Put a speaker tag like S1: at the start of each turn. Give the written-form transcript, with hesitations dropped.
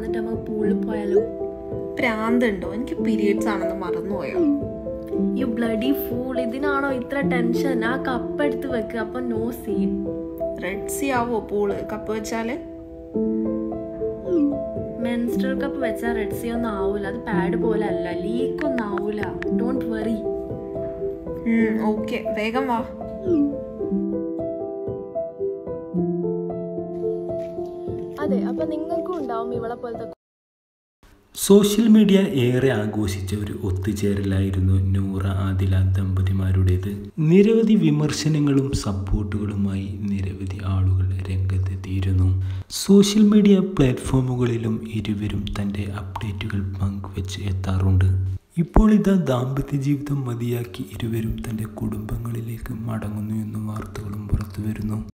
S1: എന്നിട്ട് നമുക്ക് പൂളിൽ പോയാലോ?
S2: പ്രാന്തുണ്ടോ? എനിക്ക് പീരിയഡ്സ് ആണെന്ന് മറന്നുപോയോ?
S1: യു ബ്ലഡി ഫൂൾ, ഇതിനാണോ ഇത്ര ടെൻഷൻ? ആ കപ്പ് എടുത്ത് വെക്കുക, അപ്പൊ നോ സീൻ.
S2: റെഡ് സീ ആവോ പൂള് കപ്പ് വെച്ചാല്?
S1: മെൻസ്ട്രൽ കപ്പ് വെച്ചാൽ റെഡ് സീ ഒന്നും ആവൂല. അത് പാഡ് പോലെ അല്ല, ലീക്ക് ഒന്നും ആവൂല. Don't worry.
S2: ഓക്കെ, വേഗം വാ.
S1: അതെ, അപ്പൊ നിങ്ങൾക്കും ഉണ്ടാവും ഇവളെ പോലത്തെ.
S3: സോഷ്യൽ മീഡിയ ഏറെ ആഘോഷിച്ച ഒരു ഒത്തുചേരലായിരുന്നു നൂറ ആദില ദമ്പതിമാരുടേത്. നിരവധി വിമർശനങ്ങളും സപ്പോർട്ടുകളുമായി നിരവധി ആളുകൾ രംഗത്തെത്തിയിരുന്നു. സോഷ്യൽ മീഡിയ പ്ലാറ്റ്ഫോമുകളിലും ഇരുവരും തൻ്റെ അപ്ഡേറ്റുകൾ പങ്കുവെച്ച് എത്താറുണ്ട്. ഇപ്പോൾ ഇതാ ദാമ്പത്യ ജീവിതം മതിയാക്കി ഇരുവരും തൻ്റെ കുടുംബങ്ങളിലേക്ക് മടങ്ങുന്നു എന്ന വാർത്തകളും പുറത്തു വരുന്നു.